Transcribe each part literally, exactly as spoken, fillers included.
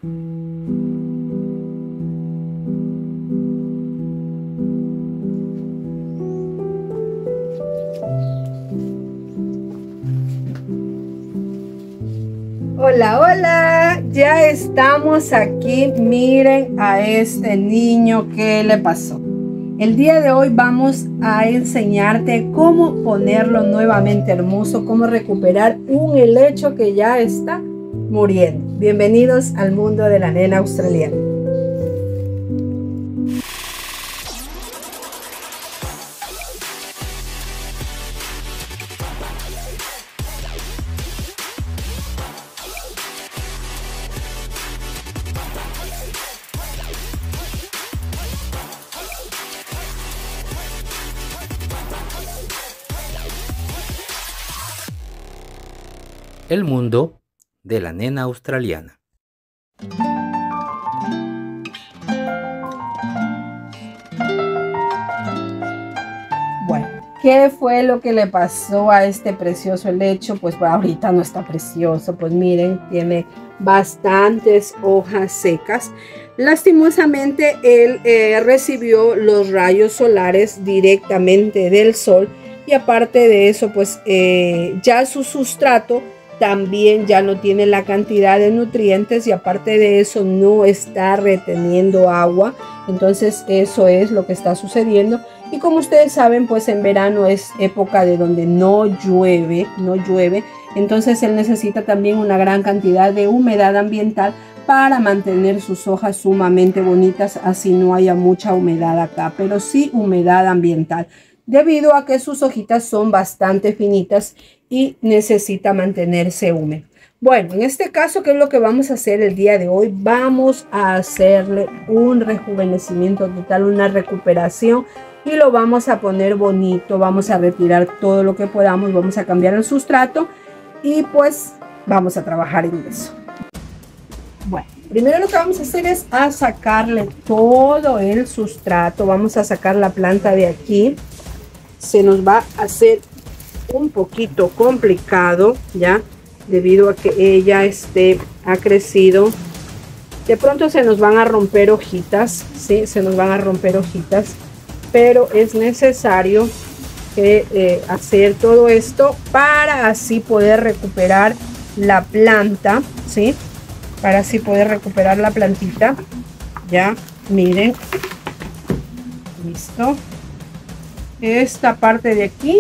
Hola, hola, ya estamos aquí. Miren a este niño, ¿qué le pasó? El día de hoy vamos a enseñarte cómo ponerlo nuevamente hermoso, cómo recuperar un helecho que ya está muriendo. Bienvenidos al mundo de la nena australiana. El mundo de la nena australiana. Bueno, ¿qué fue lo que le pasó a este precioso helecho? Pues ahorita no está precioso, pues miren, tiene bastantes hojas secas. Lastimosamente, él eh, recibió los rayos solares directamente del sol y aparte de eso, pues eh, ya su sustrato también ya no tiene la cantidad de nutrientes y aparte de eso no está reteniendo agua. Entonces eso es lo que está sucediendo. Y como ustedes saben, pues en verano es época de donde no llueve, no llueve. Entonces él necesita también una gran cantidad de humedad ambiental para mantener sus hojas sumamente bonitas, así no haya mucha humedad acá, pero sí humedad ambiental, debido a que sus hojitas son bastante finitas y necesita mantenerse húmedo. Bueno, en este caso, ¿qué es lo que vamos a hacer el día de hoy? Vamos a hacerle un rejuvenecimiento total, una recuperación y lo vamos a poner bonito. Vamos a retirar todo lo que podamos, vamos a cambiar el sustrato y pues vamos a trabajar en eso. Bueno, primero lo que vamos a hacer es a sacarle todo el sustrato. Vamos a sacar la planta de aquí. Se nos va a hacer un poquito complicado ya, debido a que ella este, ha crecido. De pronto se nos van a romper hojitas, sí, se nos van a romper hojitas, pero es necesario que, eh, hacer todo esto para así poder recuperar la planta, sí, para así poder recuperar la plantita. Ya, miren, listo. Esta parte de aquí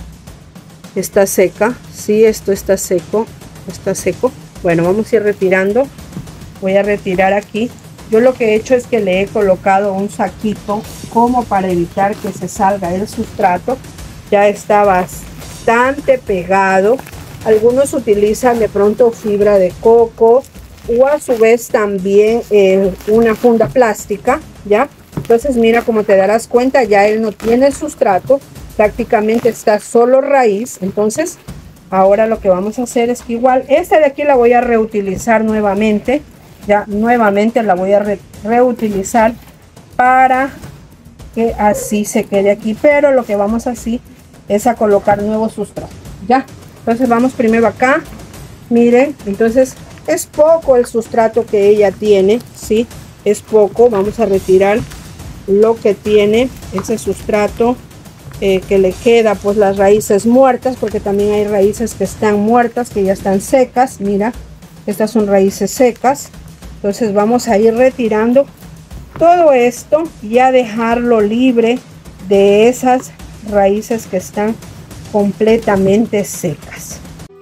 está seca, sí, esto está seco, está seco. Bueno, vamos a ir retirando. Voy a retirar aquí. Yo lo que he hecho es que le he colocado un saquito como para evitar que se salga el sustrato. Ya está bastante pegado. Algunos utilizan de pronto fibra de coco o a su vez también eh, una funda plástica, ¿ya? Entonces mira, como te darás cuenta, ya él no tiene sustrato, prácticamente está solo raíz. Entonces ahora lo que vamos a hacer es que igual esta de aquí la voy a reutilizar nuevamente. Ya nuevamente la voy a re reutilizar para que así se quede aquí, pero lo que vamos así es a colocar nuevo sustrato. Ya, entonces vamos primero acá. Miren, entonces es poco el sustrato que ella tiene, sí, es poco. Vamos a retirar lo que tiene ese sustrato, eh, que le queda pues las raíces muertas, porque también hay raíces que están muertas, que ya están secas. Mira, estas son raíces secas. Entonces vamos a ir retirando todo esto y a dejarlo libre de esas raíces que están completamente secas.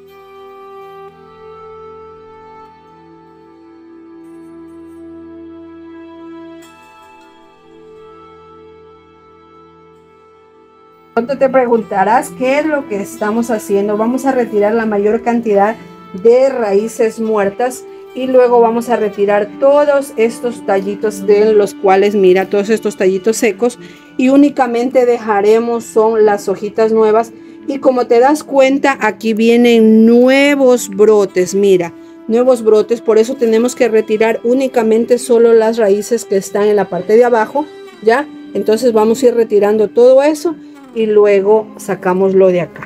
Pronto te preguntarás qué es lo que estamos haciendo. Vamos a retirar la mayor cantidad de raíces muertas y luego vamos a retirar todos estos tallitos de los cuales, mira, todos estos tallitos secos, y únicamente dejaremos son las hojitas nuevas. Y como te das cuenta, aquí vienen nuevos brotes, mira, nuevos brotes. Por eso tenemos que retirar únicamente solo las raíces que están en la parte de abajo, ¿ya? Entonces vamos a ir retirando todo eso y luego sacamos lo de acá.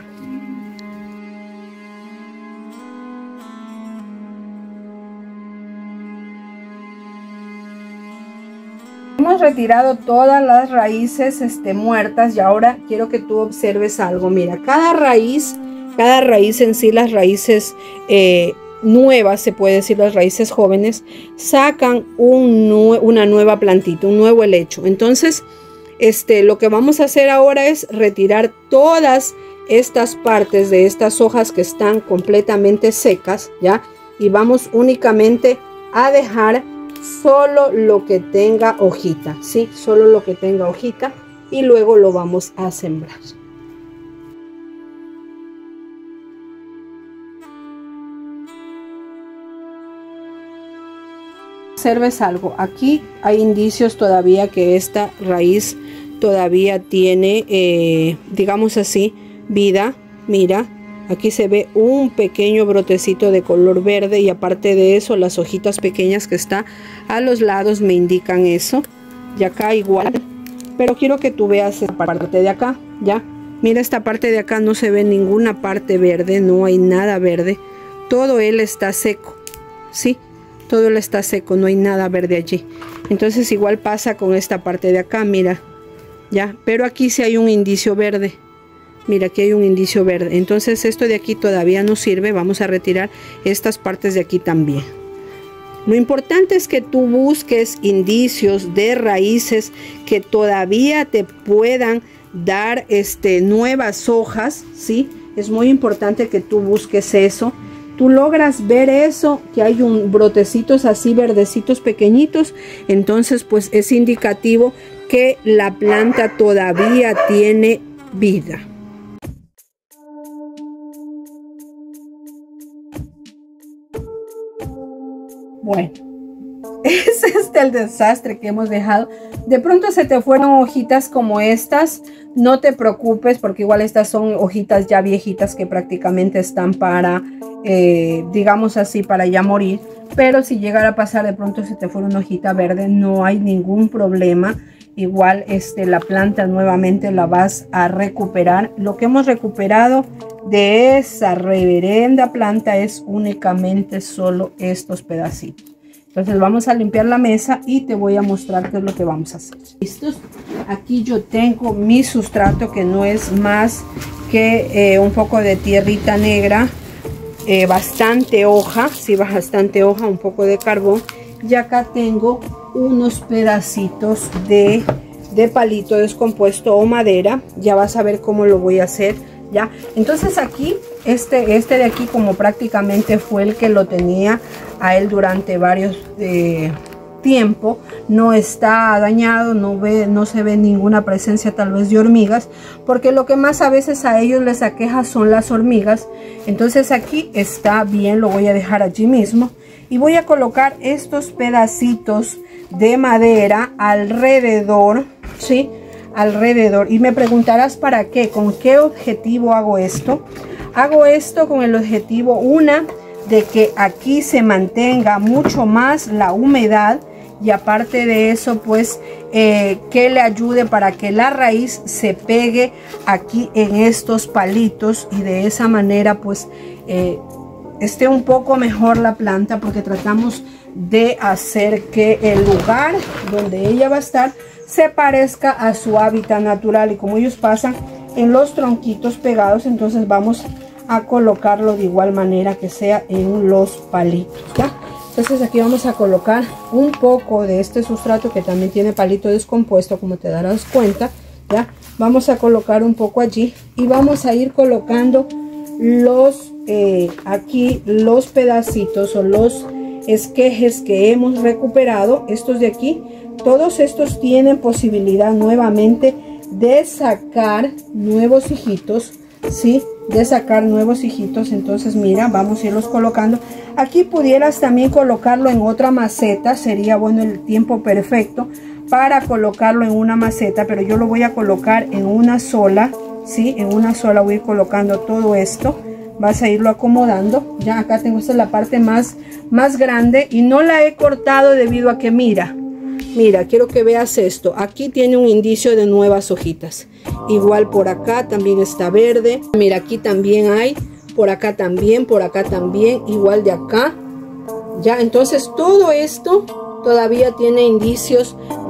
Hemos retirado todas las raíces este, muertas y ahora quiero que tú observes algo. Mira, cada raíz, cada raíz en sí, las raíces eh, nuevas, se puede decir las raíces jóvenes, sacan un, una nueva plantita, un nuevo helecho. Entonces, este, lo que vamos a hacer ahora es retirar todas estas partes de estas hojas que están completamente secas, ¿ya? Y vamos únicamente a dejar solo lo que tenga hojita, ¿sí? Solo lo que tenga hojita y luego lo vamos a sembrar. Observes algo, aquí hay indicios todavía que esta raíz todavía tiene, eh, digamos así, vida. Mira, aquí se ve un pequeño brotecito de color verde y aparte de eso las hojitas pequeñas que está a los lados me indican eso. Y acá igual, pero quiero que tú veas esta parte de acá, ya. Mira, esta parte de acá no se ve ninguna parte verde, no hay nada verde, todo él está seco, ¿sí? Todo él está seco, no hay nada verde allí. Entonces igual pasa con esta parte de acá, mira, ya, pero aquí sí hay un indicio verde. Mira, aquí hay un indicio verde. Entonces esto de aquí todavía no sirve. Vamos a retirar estas partes de aquí también. Lo importante es que tú busques indicios de raíces que todavía te puedan dar este, nuevas hojas, ¿sí? Es muy importante que tú busques eso. Tú logras ver eso, que hay un brotecitos así verdecitos pequeñitos. Entonces pues es indicativo que la planta todavía tiene vida. Bueno, es este el desastre que hemos dejado. De pronto se te fueron hojitas como estas. No te preocupes porque igual estas son hojitas ya viejitas que prácticamente están para, eh, digamos así, para ya morir. Pero si llegara a pasar de pronto se te fuera una hojita verde, no hay ningún problema. Igual este, la planta nuevamente la vas a recuperar. Lo que hemos recuperado de esa reverenda planta es únicamente solo estos pedacitos. Entonces vamos a limpiar la mesa y te voy a mostrar qué es lo que vamos a hacer. ¿Listos? Aquí yo tengo mi sustrato que no es más que eh, un poco de tierrita negra, eh, bastante hoja, sí, bastante hoja, un poco de carbón. Y acá tengo unos pedacitos de, de palito descompuesto o madera. Ya vas a ver cómo lo voy a hacer. ¿Ya? Entonces aquí, este, este de aquí como prácticamente fue el que lo tenía a él durante varios eh, tiempo, no está dañado, no, ve, no se ve ninguna presencia tal vez de hormigas, porque lo que más a veces a ellos les aqueja son las hormigas. Entonces aquí está bien, lo voy a dejar allí mismo y voy a colocar estos pedacitos de madera alrededor, ¿sí? alrededor y me preguntarás para qué, con qué objetivo hago esto. Hago esto con el objetivo, una, de que aquí se mantenga mucho más la humedad y aparte de eso pues eh, que le ayude para que la raíz se pegue aquí en estos palitos y de esa manera pues eh, esté un poco mejor la planta, porque tratamos de hacer que el lugar donde ella va a estar se parezca a su hábitat natural, y como ellos pasan en los tronquitos pegados, entonces vamos a colocarlo de igual manera que sea en los palitos, ¿ya? Entonces aquí vamos a colocar un poco de este sustrato que también tiene palito descompuesto, como te darás cuenta, ¿ya? Vamos a colocar un poco allí y vamos a ir colocando los eh, aquí los pedacitos o los esquejes que hemos recuperado, estos de aquí. Todos estos tienen posibilidad nuevamente de sacar nuevos hijitos, ¿sí? De sacar nuevos hijitos. Entonces mira, vamos a irlos colocando. Aquí pudieras también colocarlo en otra maceta, sería bueno el tiempo perfecto para colocarlo en una maceta, pero yo lo voy a colocar en una sola, ¿sí? En una sola voy a ir colocando todo esto. Vas a irlo acomodando. Ya acá tengo, esta es la parte más, más grande y no la he cortado debido a que mira, mira, quiero que veas esto. Aquí tiene un indicio de nuevas hojitas. Igual por acá también está verde. Mira, aquí también hay, por acá también, por acá también, igual de acá. Ya, entonces todo esto todavía tiene indicios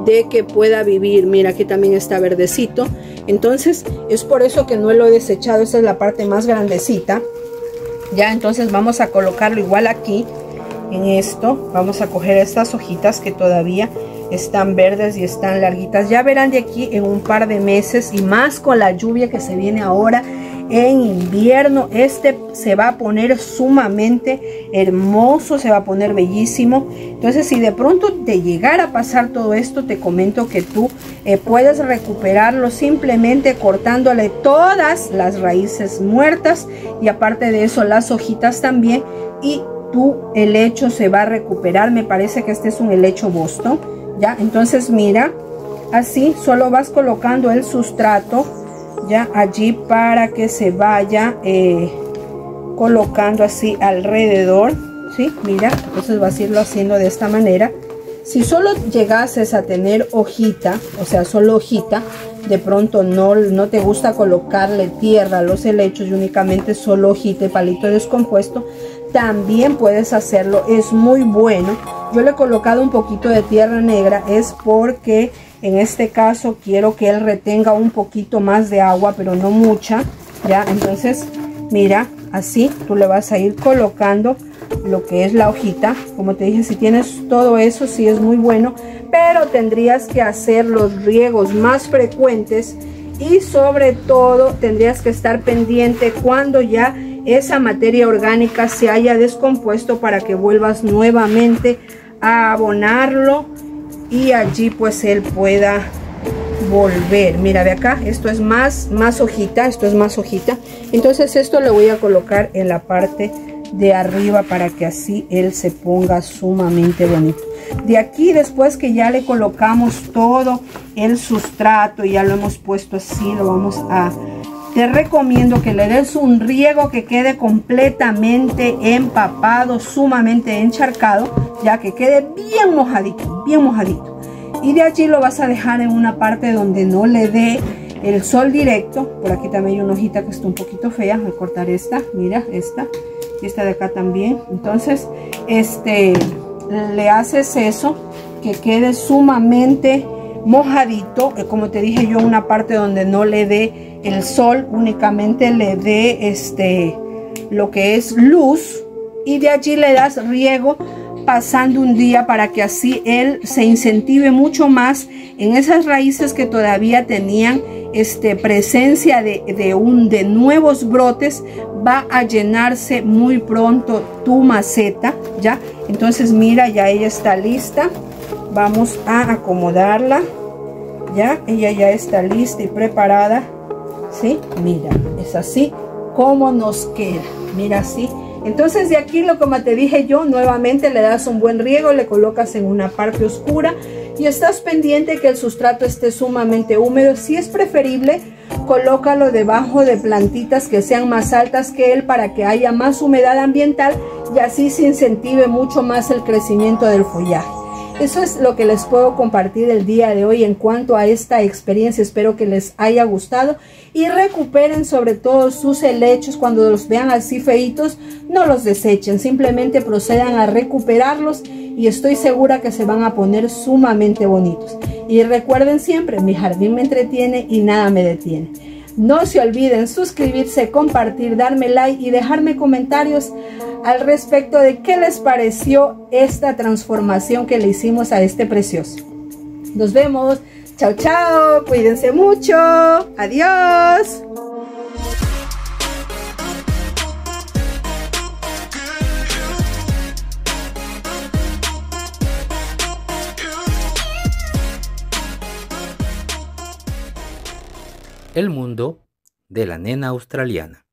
de que pueda vivir. Mira, aquí también está verdecito. Entonces es por eso que no lo he desechado. Esta es la parte más grandecita. Ya, entonces vamos a colocarlo igual aquí en esto. Vamos a coger estas hojitas que todavía están verdes y están larguitas. Ya verán de aquí en un par de meses, y más con la lluvia que se viene ahora en invierno, este se va a poner sumamente hermoso, se va a poner bellísimo. Entonces, si de pronto te llegara a pasar todo esto, te comento que tú eh, puedes recuperarlo simplemente cortándole todas las raíces muertas, y aparte de eso las hojitas también, y tu helecho se va a recuperar. Me parece que este es un helecho Boston. Ya, entonces mira, así solo vas colocando el sustrato ya allí para que se vaya eh, colocando así alrededor. Sí, mira, entonces vas a irlo haciendo de esta manera. Si solo llegases a tener hojita, o sea, solo hojita, de pronto no, no te gusta colocarle tierra a los helechos y únicamente solo hojita y palito descompuesto, también puedes hacerlo, es muy bueno. Yo le he colocado un poquito de tierra negra, es porque en este caso quiero que él retenga un poquito más de agua, pero no mucha. Ya, entonces mira, así tú le vas a ir colocando lo que es la hojita. Como te dije, si tienes todo eso, sí es muy bueno, pero tendrías que hacer los riegos más frecuentes, y sobre todo tendrías que estar pendiente cuando ya esa materia orgánica se haya descompuesto, para que vuelvas nuevamente a abonarlo y allí pues él pueda volver. Mira, de acá esto es más más hojita, esto es más hojita. Entonces esto le voy a colocar en la parte de arriba para que así él se ponga sumamente bonito. De aquí, después que ya le colocamos todo el sustrato y ya lo hemos puesto así, lo vamos a... Te recomiendo que le des un riego que quede completamente empapado, sumamente encharcado, ya que quede bien mojadito, bien mojadito. Y de allí lo vas a dejar en una parte donde no le dé el sol directo. Por aquí también hay una hojita que está un poquito fea. Voy a cortar esta, mira, esta. Y esta de acá también. Entonces, este, le haces eso, que quede sumamente mojadito. Como te dije yo, una parte donde no le dé el sol, únicamente le dé este lo que es luz, y de allí le das riego pasando un día, para que así él se incentive mucho más en esas raíces que todavía tenían este presencia de, de un de nuevos brotes. Va a llenarse muy pronto tu maceta. Ya, entonces mira, ya ella está lista. Vamos a acomodarla. Ya, ella ya está lista y preparada. ¿Sí? Mira, es así como nos queda. Mira, así. Entonces de aquí, lo como te dije yo, nuevamente le das un buen riego, le colocas en una parte oscura y estás pendiente que el sustrato esté sumamente húmedo. Si es preferible, colócalo debajo de plantitas que sean más altas que él, para que haya más humedad ambiental y así se incentive mucho más el crecimiento del follaje. Eso es lo que les puedo compartir el día de hoy en cuanto a esta experiencia. Espero que les haya gustado y recuperen sobre todo sus helechos. Cuando los vean así feitos, no los desechen, simplemente procedan a recuperarlos y estoy segura que se van a poner sumamente bonitos. Y recuerden siempre, mi jardín me entretiene y nada me detiene. No se olviden suscribirse, compartir, darme like y dejarme comentarios al respecto de qué les pareció esta transformación que le hicimos a este precioso. Nos vemos. Chao, chao. Cuídense mucho. Adiós. El mundo de la nena australiana.